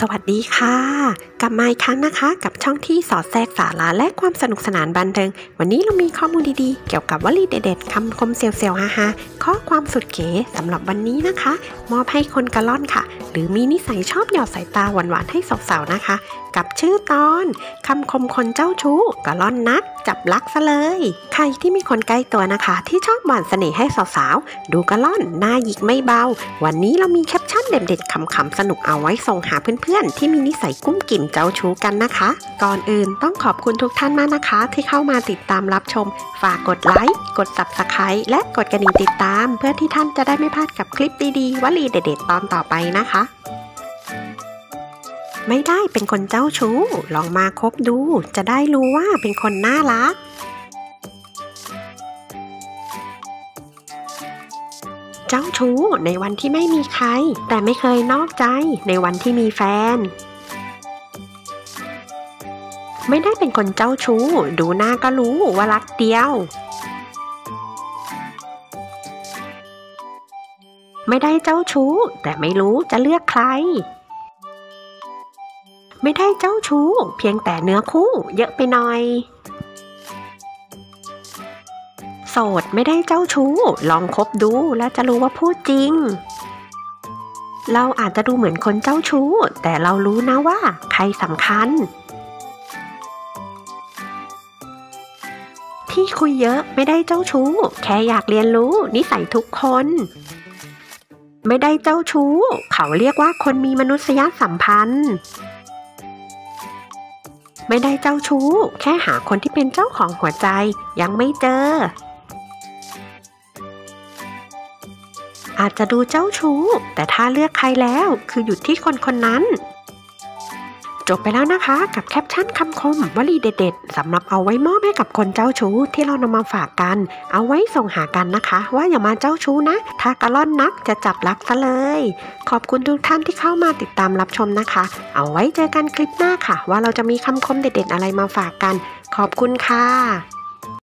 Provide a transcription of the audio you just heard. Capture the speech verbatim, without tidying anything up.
สวัสดีค่ะกลับมาอีกครั้งนะคะกับช่องที่สอดแทรกสาระและความสนุกสนานบันเทิงวันนี้เรามีข้อมูลดีๆเกี่ยวกับวลีเด็ดๆคำคมเซลล์ฮาฮาข้อความสุดเก๋สำหรับวันนี้นะคะมอบให้คนกะล่อนค่ะหรือมีนิสัยชอบหยอดสายตาหวานๆให้สาวๆนะคะกับชื่อตอนคำคมคนเจ้าชู้กะล่อนนักจับลักซะเลยใครที่มีคนใกล้ตัวนะคะที่ชอบหวานเสน่ห์ให้สาวๆดูกะล่อนหน้าหยิกไม่เบาวันนี้เรามีแคปชั่นเด็ดๆขำๆสนุกเอาไว้ส่งหาเพื่อนๆที่มีนิสัยกุ้มกิ่มเจ้าชู้กันนะคะก่อนอื่นต้องขอบคุณทุกท่านมากนะคะที่เข้ามาติดตามรับชมฝากกดไลค์กด ซับสไครบ์ และกดกระดิ่งติดตามเพื่อที่ท่านจะได้ไม่พลาดกับคลิปดีๆวลีเด็ดๆตอนต่อไปนะคะไม่ได้เป็นคนเจ้าชู้ลองมาคบดูจะได้รู้ว่าเป็นคนน่ารักเจ้าชู้ในวันที่ไม่มีใครแต่ไม่เคยนอกใจในวันที่มีแฟนไม่ได้เป็นคนเจ้าชู้ดูหน้าก็รู้ว่ารักเดียวไม่ได้เจ้าชู้แต่ไม่รู้จะเลือกใครไม่ได้เจ้าชู้เพียงแต่เนื้อคู่เยอะไปหน่อยโสดไม่ได้เจ้าชู้ลองคบดูแล้วจะรู้ว่าพูดจริงเราอาจจะดูเหมือนคนเจ้าชู้แต่เรารู้นะว่าใครสำคัญที่คุยเยอะไม่ได้เจ้าชู้แค่อยากเรียนรู้นิสัยทุกคนไม่ได้เจ้าชู้เขาเรียกว่าคนมีมนุษยสัมพันธ์ไม่ได้เจ้าชู้แค่หาคนที่เป็นเจ้าของหัวใจยังไม่เจออาจจะดูเจ้าชู้แต่ถ้าเลือกใครแล้วคืออยู่ที่คนคนนั้นจบไปแล้วนะคะกับแคปชั่นคำคมวลีเด็ดๆสำหรับเอาไว้มอบให้กับคนเจ้าชู้ที่เรานำมาฝากกันเอาไว้ส่งหากันนะคะว่าอย่ามาเจ้าชู้นะถ้ากะล่อนนักจะจับลักซะเลยขอบคุณทุกท่านที่เข้ามาติดตามรับชมนะคะเอาไว้เจอกันคลิปหน้าค่ะว่าเราจะมีคำคมเด็ดๆอะไรมาฝากกันขอบคุณค่ะ